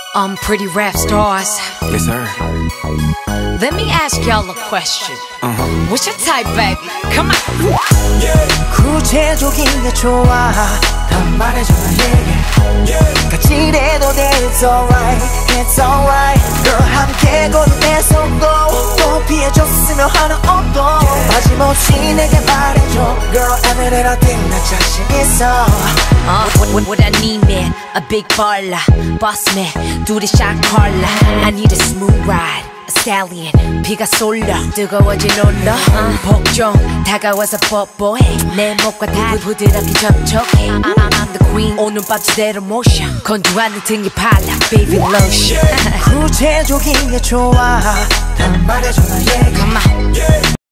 Pretty rap stars. Yes, sir. Let me ask y'all a question. What's your type, baby? Come on. 구체적인 게 좋아. 다 말해줘 나에게. 까칠해도 돼. It's alright, it's alright. Girl 함께 걸을 내 손도 또 피해줬으면 하는 옷도 마지못이 내게 말해줘. Girl everything 나 자신 있어. What I need, man, a big baller, boss man, 둘이 shot caller. I need a smooth ride, a stallion, 비가 쏠려 뜨거워진 올러. 복종 다가와서 뽀뽀해 내 목과 다 부드럽게 접촉해. I'm the queen, 오늘 밤 제대로 모셔. 건조한 등이 발라, baby lotion. 구체적인 게 좋아. 다 말해줘 나에게. Come on.